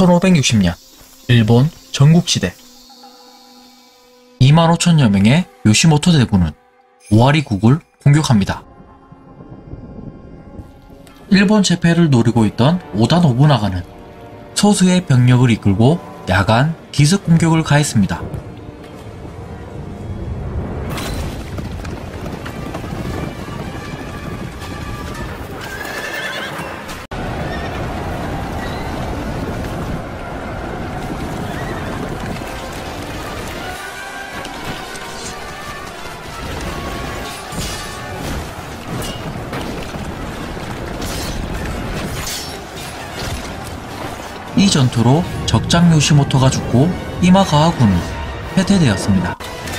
1560년 일본 전국시대 25,000여 명의 요시모토 대군은 오와리국을 공격합니다. 일본 제패를 노리고 있던 오다 노부나가는 소수의 병력을 이끌고 야간 기습 공격을 가했습니다. 이 전투로 적장 요시모토가 죽고 이마가와 군은 패퇴되었습니다.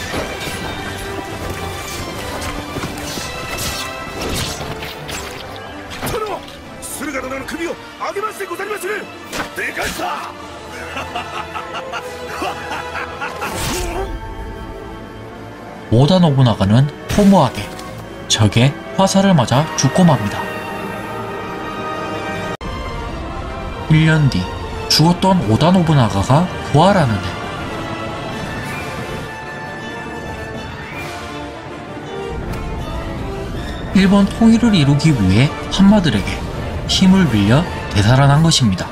오다 노부나가는 허무하게 적의 화살을 맞아 죽고 맙니다. 1년 뒤 죽었던 오다 노부나가가 부활하는데 일본 통일을 이루기 위해 한마들에게 힘을 빌려 되살아난 것입니다.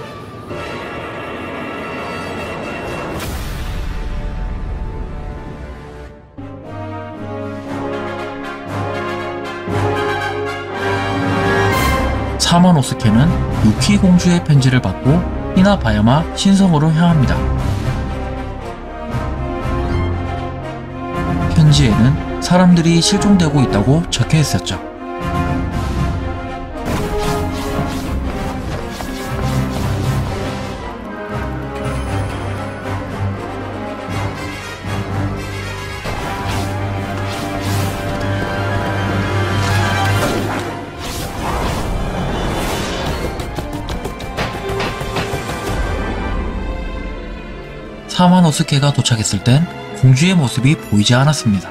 사마노스케는 유키 공주의 편지를 받고 히나바야마 신성으로 향합니다. 편지에는 사람들이 실종되고 있다고 적혀 있었죠. 사마노스케가 도착했을 땐 공주의 모습이 보이지 않았습니다.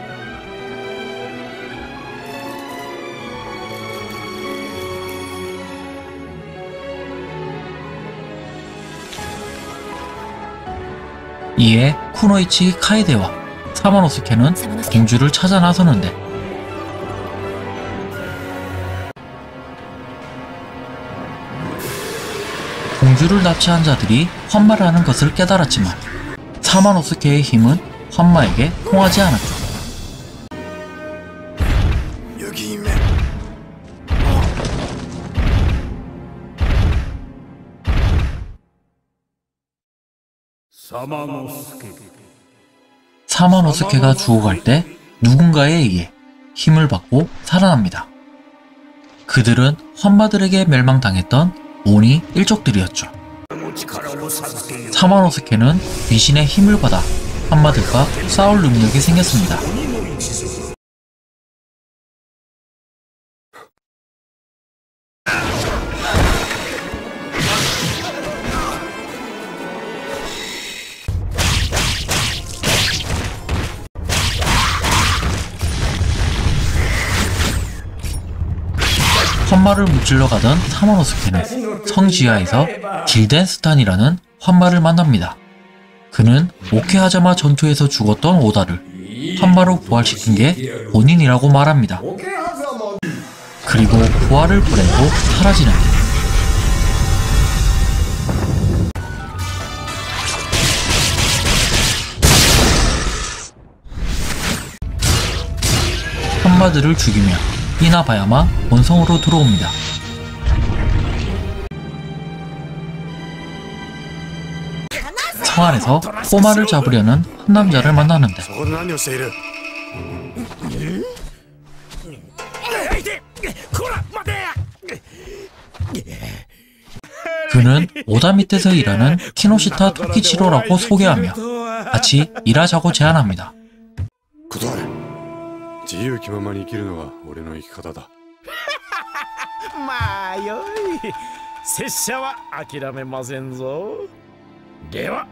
이에 쿠노이치 카에데와 사마노스케는 공주를 찾아 나서는데 공주를 납치한 자들이 환마라는 것을 깨달았지만 사마노스케의 힘은 환마에게 통하지 않았죠. 사마노스케가 죽어갈 때 누군가에 의해 힘을 받고 살아납니다. 그들은 환마들에게 멸망당했던 오니 일족들이었죠. 사마노스케는 귀신의 힘을 받아 환마들과 싸울 능력이 생겼습니다. 환마를 무찔러 가던 사마노스케는 성지하에서 길덴스탄이라는 환마를 만납니다. 그는 오케하자마 전투에서 죽었던 오다를 환마로 부활시킨 게 본인이라고 말합니다. 그리고 부활을 보내고 사라지는데 환마들을 죽이며 히나바야마 본성으로 들어옵니다. 성 안에서 꼬마를 잡으려는 한 남자를 만나는데 그는 오다 밑에서 일하는 키노시타 토키치로라고 소개하며 같이 일하자고 제안합니다. 自由気ままに生きるのが俺の生き方だ。 まあよい。拙者は諦めませんぞ。では。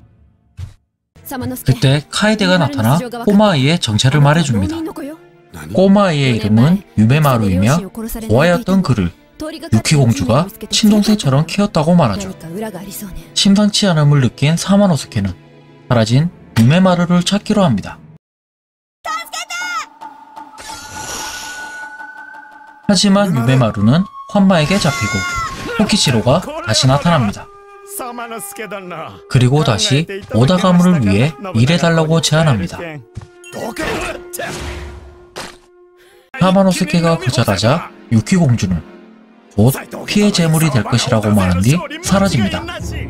그때 카에데가 나타나 꼬마 아이의 정체를 말해줍니다. 꼬마아이의 이름은 유메마루이며 고아였던 그를 유키 공주가 친동생처럼 키웠다고 말하죠. 심상치 않음을 느낀 사마노스케는 사라진 유메마루를 찾기로 합니다. 하지만 유메마루는 환마에게 잡히고 토키치로가 다시 나타납니다. 그리고 다시 오다 가문을 위해 일해달라고 제안합니다. 사마노스케가 거절하자 유키 공주는 곧 피해 제물이 될 것이라고 말한 뒤 사라집니다.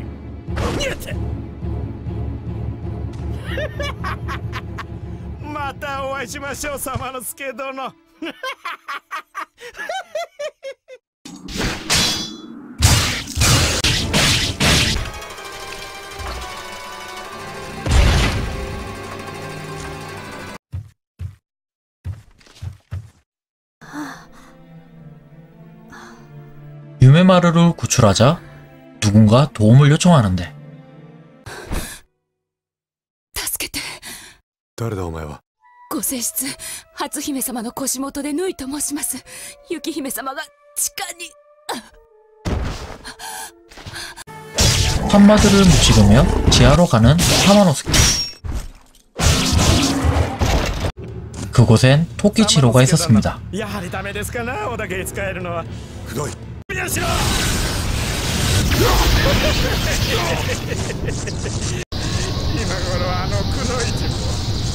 유메마루를 구출하자 누군가 도움을 요청하는데 助けて。 誰だお前は。 ご正室初姫様の腰元で縫いと申します。雪姫様が地下に。 환마들을 무찌르며 지하로 가는 사마노스케. 그곳엔 토키치로가 있었습니다. やはりダメですかな、おだけ使えるのは。 くどい。 よしろ。今頃あのくの一も。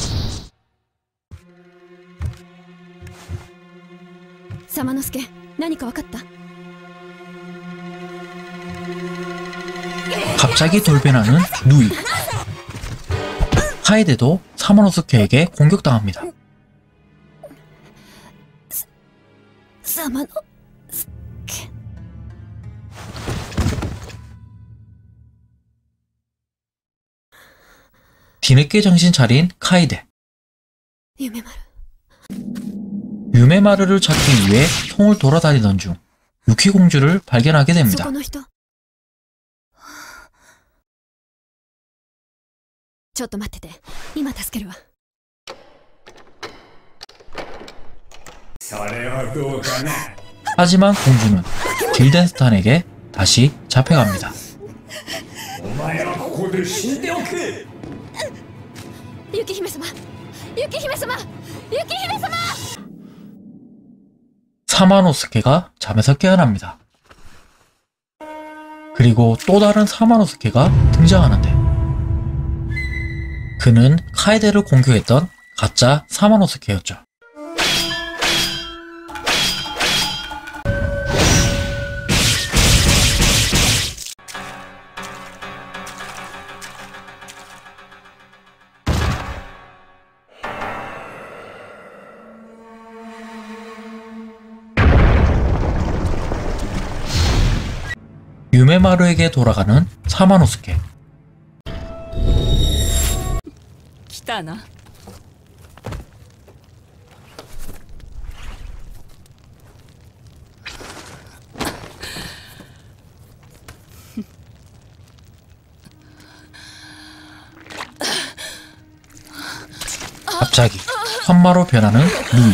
サマノスケ、何か分かった？ 갑자기 돌변하는 누이. 카에데도 사마노스케에게 공격당합니다. サマノ 뒤늦게 정신 차린 카이데. 夢丸 유메마르를 찾기 위해 통을 돌아다니던 중 유키 공주를 발견하게 そ 됩니다. この人ちょっと待ってて今助けるわそれはどうかな。 하지만 공주는 길덴스탄에게 다시 잡혀갑니다. お前はここで死んでおけ。 雪姫様雪姫様雪姫様 사마노스케가 잠에서 깨어납니다. 그리고 또 다른 사마노스케가 등장하는데 그는 카에데를 공격했던 가짜 사마노스케였죠. 유메마루에게 돌아가는 사마노스케. 来たな 갑자기 환마로 변하는 루이.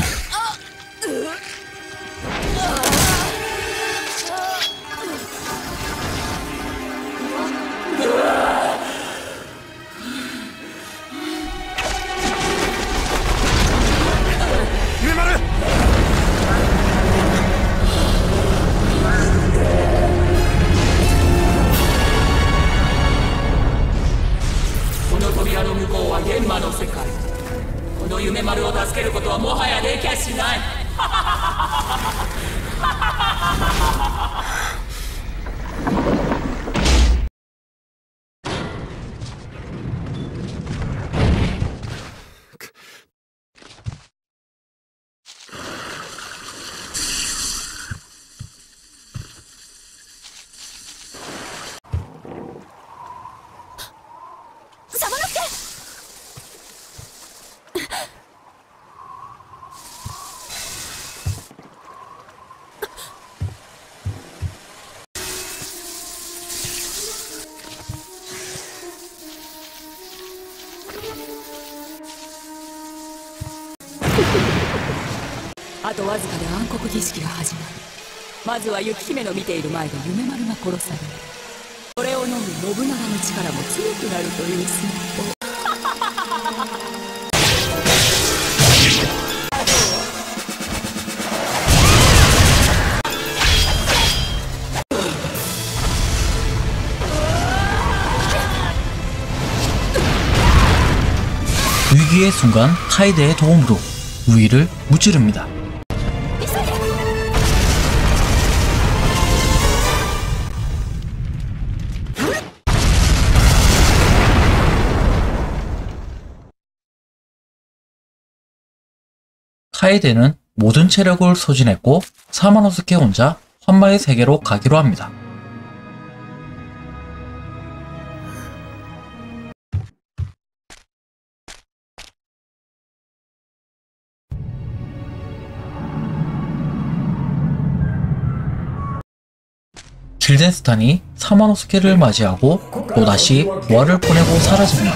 あとわずかで暗黒儀式が始まる。まずは雪姫の見ている前で夢丸が殺される。それを飲む信長の力も強くなるという寸法。 위기의 순간 카이데의 도움으로 우위를 무찌릅니다. 카이데는 모든 체력을 소진했고 사마노스케 혼자 환마의 세계로 가기로 합니다. 길덴스탄이 사마노스케를 맞이하고 또다시 부활을 보내고 사라집니다.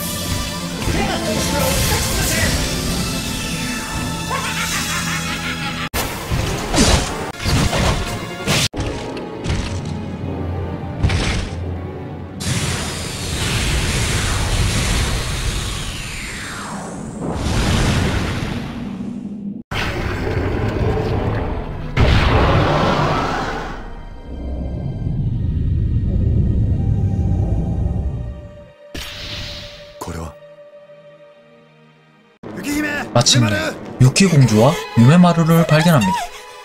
마침내 유키 공주와 유메마루를 발견합니다.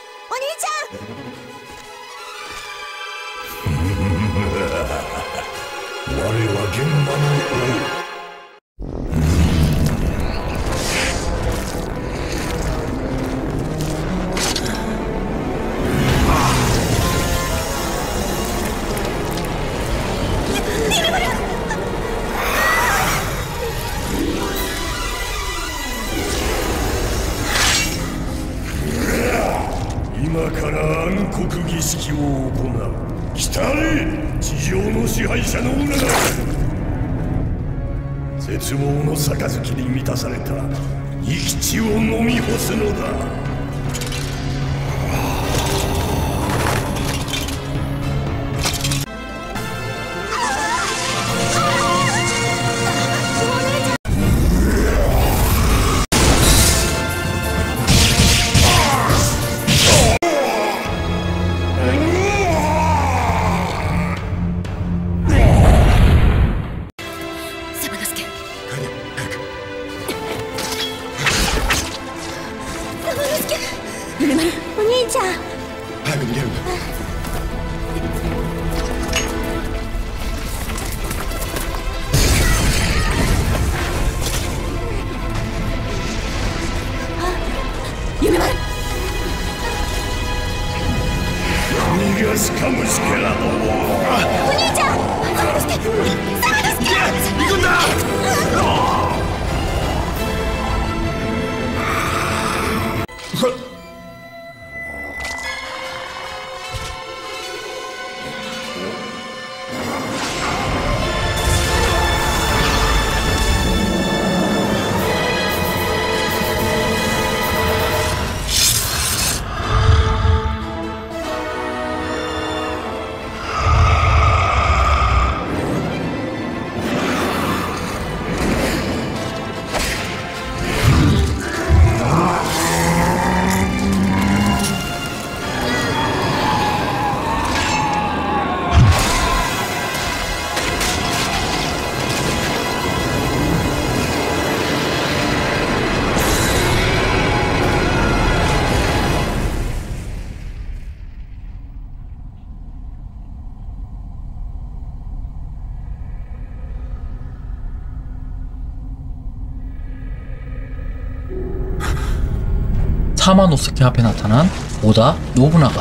사마노스케 앞에 나타난 오다 노부나가.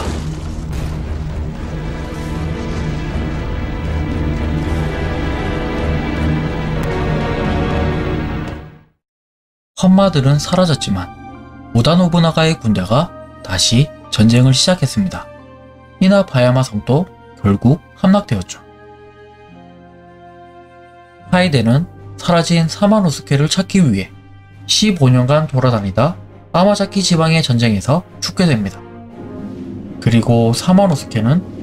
환마들은 사라졌지만 오다 노부나가의 군대가 다시 전쟁을 시작했습니다. 이나 바야마 성도 결국 함락되었죠. 카이데는 사라진 사마노스케를 찾기 위해 15년간 돌아다니다 아마자키 지방의 전쟁에서 죽게 됩니다. 그리고 사마노스케는